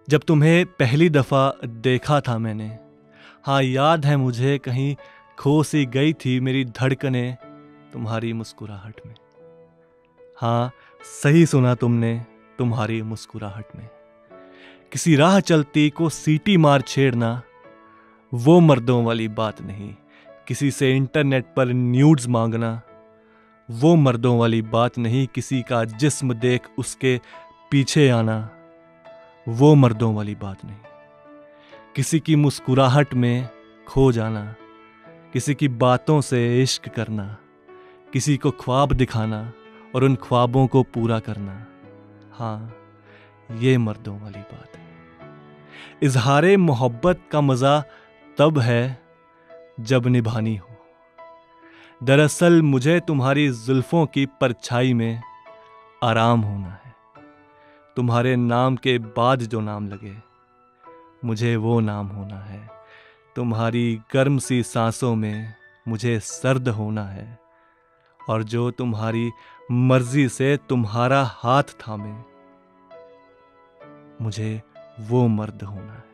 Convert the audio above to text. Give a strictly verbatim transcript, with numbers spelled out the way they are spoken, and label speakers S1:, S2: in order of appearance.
S1: जब तुम्हें पहली दफ़ा देखा था मैंने, हाँ याद है मुझे, कहीं खो सी गई थी मेरी धड़कनें तुम्हारी मुस्कुराहट में। हाँ सही सुना तुमने, तुम्हारी मुस्कुराहट में। किसी राह चलती को सीटी मार छेड़ना वो मर्दों वाली बात नहीं। किसी से इंटरनेट पर न्यूड्स मांगना वो मर्दों वाली बात नहीं। किसी का जिस्म देख उसके पीछे आना वो मर्दों वाली बात नहीं। किसी की मुस्कुराहट में खो जाना, किसी की बातों से इश्क करना, किसी को ख्वाब दिखाना और उन ख्वाबों को पूरा करना, हाँ ये मर्दों वाली बात है। इजहारे मोहब्बत का मज़ा तब है जब निभानी हो। दरअसल मुझे तुम्हारी जुल्फों की परछाई में आराम होना है। तुम्हारे नाम के बाद जो नाम लगे मुझे वो नाम होना है। तुम्हारी गर्म सी सांसों में मुझे सर्द होना है, और जो तुम्हारी मर्जी से तुम्हारा हाथ थामे मुझे वो मर्द होना है।